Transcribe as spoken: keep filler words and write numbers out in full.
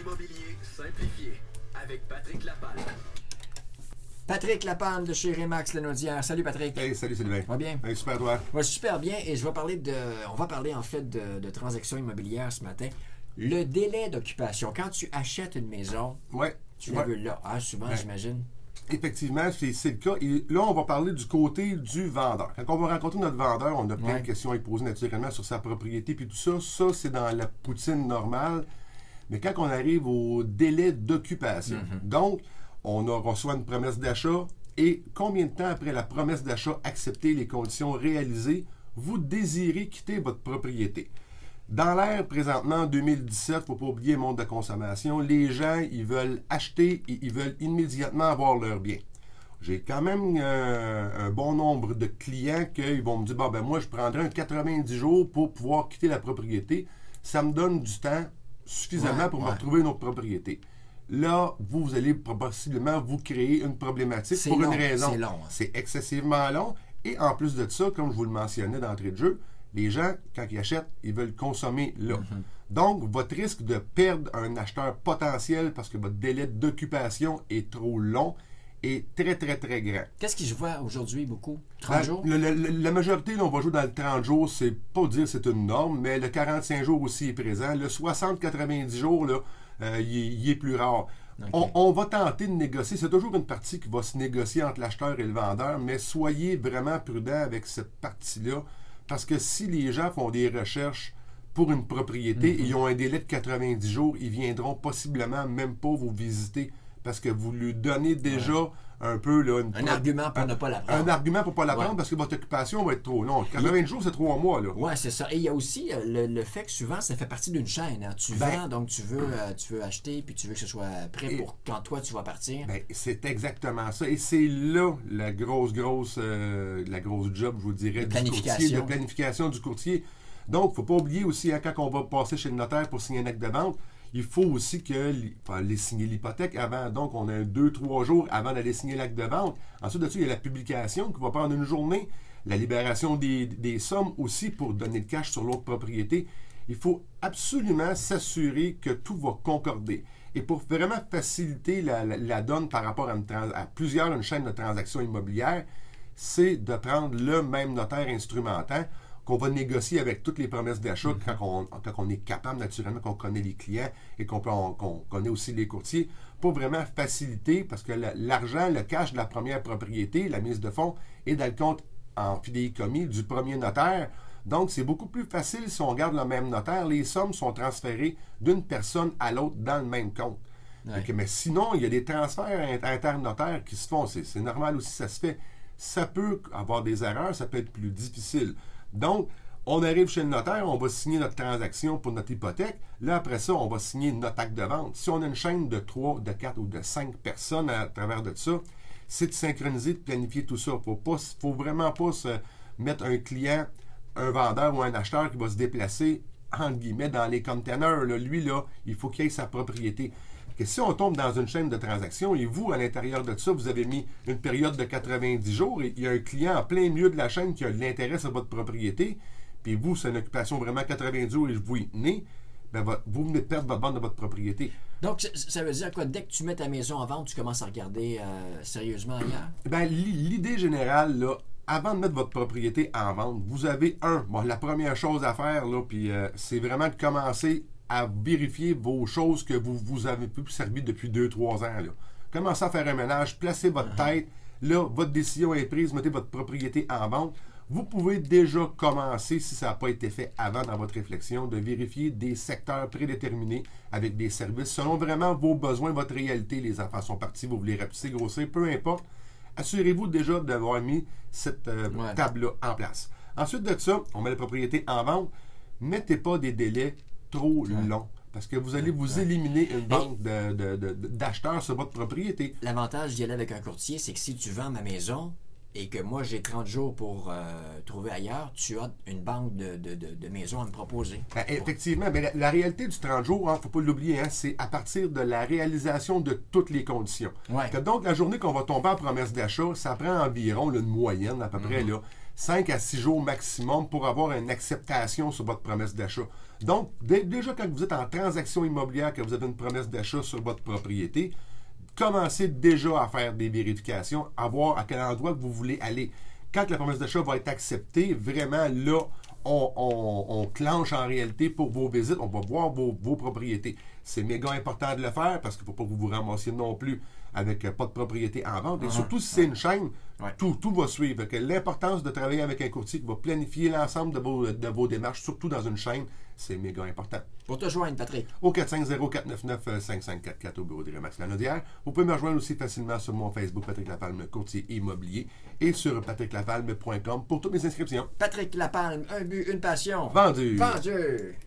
Immobilier simplifié avec Patrick Lapalme. Patrick Lapalme de chez Remax Lanaudière. Salut Patrick. Hey, salut Sylvain. Va bien? Hey, super toi. Va super bien et je vais parler de. On va parler en fait de, de transactions immobilières ce matin. Le délai d'occupation. Quand tu achètes une maison, ouais. tu ouais. la veux là. Ah, souvent, ouais. j'imagine. Effectivement, c'est le cas. Et là, on va parler du côté du vendeur. Quand on va rencontrer notre vendeur, on a plein ouais. de questions à lui poser naturellement sur sa propriété puis tout ça. Ça, c'est dans la poutine normale. Mais quand on arrive au délai d'occupation, mm-hmm. donc, on a reçoit une promesse d'achat et combien de temps après la promesse d'achat accepter les conditions réalisées, vous désirez quitter votre propriété. Dans l'ère présentement en deux mille dix-sept, il ne faut pas oublier le monde de consommation, les gens, ils veulent acheter et ils veulent immédiatement avoir leur bien. J'ai quand même euh, un bon nombre de clients qui vont me dire bon, ben moi, je prendrai un quatre-vingt-dix jours pour pouvoir quitter la propriété. Ça me donne du temps suffisamment ouais, pour ouais. me retrouver une autre propriété. Là, vous, vous allez possiblement vous créer une problématique pour long, une raison. C'est long. Hein. C'est excessivement long. Et en plus de ça, comme je vous le mentionnais d'entrée de jeu, les gens, quand ils achètent, ils veulent consommer là. Mm-hmm. Donc, votre risque de perdre un acheteur potentiel parce que votre délai d'occupation est trop long est très, très, très grand. Qu'est-ce qui se voit aujourd'hui beaucoup? trente jours? La, la, la, la majorité, là, on va jouer dans le trente jours, c'est pas dire c'est une norme, mais le quarante-cinq jours aussi est présent. Le soixante à quatre-vingt-dix jours, là, euh, il, il est plus rare. Okay. On, on va tenter de négocier. C'est toujours une partie qui va se négocier entre l'acheteur et le vendeur, mais soyez vraiment prudent avec cette partie-là, parce que si les gens font des recherches pour une propriété mm-hmm. et ils ont un délai de quatre-vingt-dix jours, ils viendront possiblement même pas vous visiter parce que vous lui donnez déjà ouais. un peu... Là, une un pro... argument pour un, ne pas la prendre. Un argument pour ne pas la prendre ouais. parce que votre occupation va être trop longue. quatre-vingts il... jours, c'est trois mois. Oui, c'est ça. Et il y a aussi euh, le, le fait que souvent, ça fait partie d'une chaîne. Hein. Tu ben, vends, donc tu veux, euh, tu veux acheter, puis tu veux que ce soit prêt et, pour quand toi, tu vas partir. Ben, c'est exactement ça. Et c'est là la grosse, grosse, euh, la grosse job, je vous dirais, du courtier, de planification du courtier. Donc, il ne faut pas oublier aussi, hein, quand on va passer chez le notaire pour signer un acte de vente, il faut aussi que les signer l'hypothèque avant. Donc, on a deux, trois jours avant d'aller signer l'acte de vente. Ensuite de ça, il y a la publication qui va prendre une journée. La libération des, des sommes aussi pour donner le cash sur l'autre propriété. Il faut absolument s'assurer que tout va concorder. Et pour vraiment faciliter la, la, la donne par rapport à, une trans, à plusieurs une chaîne de transactions immobilières, c'est de prendre le même notaire instrumentant qu'on va négocier avec toutes les promesses d'achat mm-hmm. quand, on, quand on est capable, naturellement, qu'on connaît les clients et qu'on qu'on connaît aussi les courtiers, pour vraiment faciliter, parce que l'argent, le cash de la première propriété, la mise de fonds, est dans le compte en fidéicommis du premier notaire. Donc, c'est beaucoup plus facile si on garde le même notaire. Les sommes sont transférées d'une personne à l'autre dans le même compte. Ouais. Donc, mais sinon, il y a des transferts internotaires qui se font. C'est normal aussi, ça se fait. Ça peut avoir des erreurs, ça peut être plus difficile. Donc, on arrive chez le notaire, on va signer notre transaction pour notre hypothèque. Là, après ça, on va signer notre acte de vente. Si on a une chaîne de trois, de quatre ou de cinq personnes à travers de ça, c'est de synchroniser, de planifier tout ça. Il ne faut, faut vraiment pas se mettre un client, un vendeur ou un acheteur qui va se déplacer, entre guillemets, dans les containers. Là. Lui, là, il faut qu'il ait sa propriété. Que si on tombe dans une chaîne de transactions et vous, à l'intérieur de ça, vous avez mis une période de quatre-vingt-dix jours et il y a un client en plein milieu de la chaîne qui a l'intérêt sur votre propriété, puis vous, c'est une occupation vraiment quatre-vingt-dix jours et vous y tenez, ben, vous venez de perdre votre vente de votre propriété. Donc, ça veut dire quoi? Dès que tu mets ta maison en vente, tu commences à regarder euh, sérieusement ailleurs? Ben, l'idée générale, là, avant de mettre votre propriété en vente, vous avez un, bon, la première chose à faire, là, puis euh, c'est vraiment de commencer à vérifier vos choses que vous vous avez pu servir depuis deux trois ans. Là. Commencez à faire un ménage, placez votre uh-huh. tête. Là, votre décision est prise, mettez votre propriété en vente. Vous pouvez déjà commencer, si ça n'a pas été fait avant dans votre réflexion, de vérifier des secteurs prédéterminés avec des services selon vraiment vos besoins, votre réalité. Les enfants sont partis, vous voulez rapetisser, grossir, peu importe. Assurez-vous déjà d'avoir mis cette euh, ouais. table-là en place. Ensuite de ça, on met la propriété en vente. Mettez pas des délais trop ouais. long, parce que vous allez vous ouais. éliminer une banque de, de, de, d'acheteurs sur votre propriété. L'avantage d'y aller avec un courtier, c'est que si tu vends ma maison et que moi j'ai trente jours pour euh, trouver ailleurs, tu as une banque de, de, de, de maisons à me proposer. Ben, effectivement, mais la, la réalité du trente jours, il hein, ne faut pas l'oublier, hein, c'est à partir de la réalisation de toutes les conditions. Ouais. Que donc, la journée qu'on va tomber en promesse d'achat, ça prend environ là, une moyenne à peu mm-hmm. près là, cinq à six jours maximum pour avoir une acceptation sur votre promesse d'achat. Donc, déjà quand vous êtes en transaction immobilière, que vous avez une promesse d'achat sur votre propriété, commencez déjà à faire des vérifications, à voir à quel endroit vous voulez aller. Quand la promesse d'achat va être acceptée, vraiment là, on, on, on clenche en réalité pour vos visites, on va voir vos, vos propriétés. C'est méga important de le faire parce qu'il ne faut pas que vous vous ramassiez non plus avec euh, pas de propriété en vente. Et uh-huh. surtout si c'est une chaîne, ouais. tout, tout va suivre. L'importance de travailler avec un courtier qui va planifier l'ensemble de vos, de vos démarches, surtout dans une chaîne, c'est méga important. Pour te joindre, Patrick. Au quatre cinq zéro, quatre neuf neuf, cinq cinq quatre quatre au bureau de Remax Lanaudière. Vous pouvez me rejoindre aussi facilement sur mon Facebook, Patrick Lapalme, courtier immobilier, et sur patrick lapalme point com pour toutes mes inscriptions. Patrick Lapalme, un but, une passion. Vendu. Vendu.